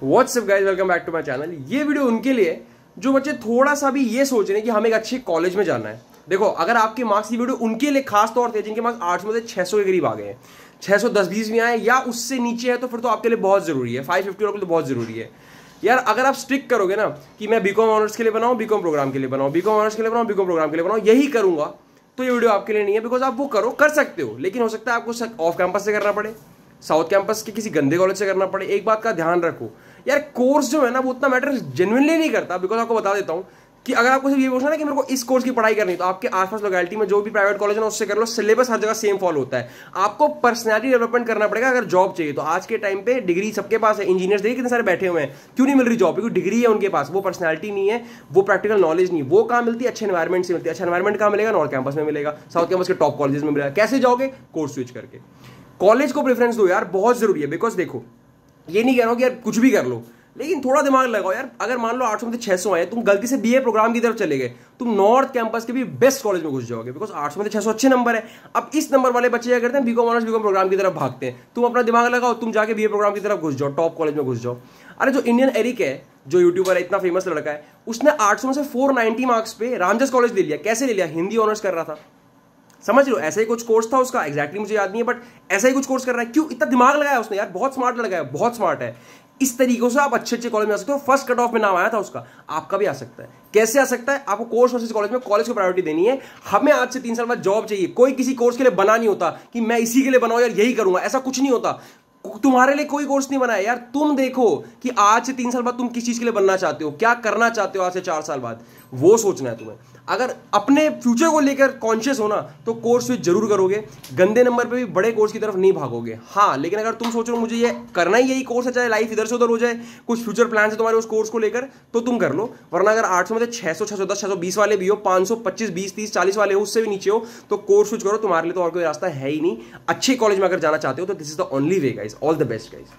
WhatsApp guys, welcome back to my channel. ये video उनके लिए जो बच्चे थोड़ा सा भी ये सोच रहे हैं कि हमें एक अच्छे कॉलेज में जाना है। देखो, अगर आपके मार्क्स की वीडियो उनके लिए खास तौर पे जिनके मार्क्स 800 में से 600 के करीब आ गए हैं, 610-20 भी आए या उससे नीचे है, तो फिर तो आपके लिए बहुत जरूरी है। 550 वालों के लिए बहुत जरूरी है यार। अगर आप स्टिक करोगे ना कि मैं बीकॉम ऑनर्स के लिए बनाऊं, बीकॉम प्रोग्राम के लिए बनाऊं, बीकॉम ऑनर्स के लिए बनाऊं, बीकॉम प्रोग्राम के लिए बनाऊं, यही करूंगा, तो ये वीडियो आपके लिए नहीं है। बिकॉज आप वो कर सकते हो, लेकिन हो सकता है आपको ऑफ कैंपस से करना पड़े, साउथ कैंपस के किसी गंदे कॉलेज से करना पड़े। एक बात का ध्यान रखो यार, कोर्स जो है ना वो उतना मैटर जेन्युइनली नहीं करता। बिकॉज आपको बता देता हूं कि अगर आपको सिर्फ ये पूछना है कि मेरे को इस कोर्स की पढ़ाई करनी, तो आपके आसपास लोकेलिटी में जो भी प्राइवेट कॉलेज है ना उससे कर लो। सिलेबस हर जगह सेम फॉलो होता है। आपको पर्सनैलिटी डेवलपमेंट करना पड़ेगा अगर जॉब चाहिए तो। आज के टाइम पे डिग्री सबके पास है। इंजीनियर्स देखिए कितने सारे बैठे हुए हैं, क्यों नहीं मिल रही जॉब? क्योंकि डिग्री है उनके पास, वो पर्सनैलिटी नहीं है, वो प्रैक्टिकल नॉलेज नहीं। वो कहाँ मिलती है? अच्छे एनवायरमेंट से मिलती है। अच्छा एनवायरमेंट कहाँ मिलेगा? नॉर्थ कैंपस में मिलेगा, साउथ कैंपस के टॉप कॉलेजेस में मिलेगा। कैसे जाओगे? कोर्स स्विच करके। कॉलेज को प्रेफरेंस दो यार, बहुत जरूरी है। बिकॉज देखो, ये नहीं कह रहा हूं कि यार कुछ भी कर लो, लेकिन थोड़ा दिमाग लगाओ यार। अगर मान लो 800 में से 600 आए, तुम गलती से बीए प्रोग्राम की तरफ चले गए, तुम नॉर्थ कैंपस के भी बेस्ट कॉलेज में घुस जाओगे। बिकॉज 800 में से 600 अच्छे नंबर है। अब इस नंबर वाले बच्चे क्या करते हैं? बीकॉम ऑनर्स बीकॉम प्रोग्राम की तरफ भागते हैं। तुम अपना दिमाग लगाओ, तुम जाके बीए प्रोग्राम की तरफ घुस जाओ, टॉप कॉलेज में घुस जाओ। अरे जो इंडियन एरिक है, जो यूट्यूबर है, इतना फेमस लड़का है, उसने 800 में से 490 मार्क्स पे रामजस कॉलेज ले लिया। कैसे ले लिया? हिंदी ऑनर्स कर रहा था, समझ लो। ऐसा ही कुछ कोर्स था उसका, एग्जैक्टली मुझे याद नहीं है, बट ऐसा ही कुछ कोर्स कर रहा है। क्यों? इतना दिमाग लगाया उसने यार, बहुत स्मार्ट लगाया, बहुत स्मार्ट है। इस तरीके से आप अच्छे कॉलेज में आ सकते हो। फर्स्ट कट ऑफ में नाम आया था उसका, आपका भी आ सकता है। कैसे आ सकता है? आपको कोर्स वर्सेस कॉलेज में कॉलेज को प्रायोरिटी देनी है। हमें आज से 3 साल बाद जॉब चाहिए। कोई किसी कोर्स के लिए बना नहीं होता कि मैं इसी के लिए बनाऊं यार, यही करूंगा, ऐसा कुछ नहीं होता। तुम्हारे लिए कोई कोर्स नहीं बनाया यार। तुम देखो कि आज से 3 साल बाद तुम किस चीज के लिए बनना चाहते हो, क्या करना चाहते हो आज से 4 साल बाद, वो सोचना है तुम्हें। अगर अपने फ्यूचर को लेकर कॉन्शियस हो ना, तो कोर्स स्विच जरूर करोगे। गंदे नंबर पे भी बड़े कोर्स की तरफ नहीं भागोगे। हाँ, लेकिन अगर तुम सोचो मुझे ये करना ही यही कोर्स है, चाहे लाइफ इधर से उधर हो जाए, कुछ फ्यूचर प्लान है तुम्हारे उस कोर्स को लेकर, तो तुम कर लो। वरना अगर 800 में से 600, 610, 620 वाले भी हो, 500, 25, 20, 30, 40 वाले हो, उससे भी नीचे हो, तो कोर्स स्विच करो। तुम्हारे लिए तो और कोई रास्ता है ही नहीं। अच्छे कॉलेज में अगर जाना चाहते हो तो this is the only way guys. All the best guys.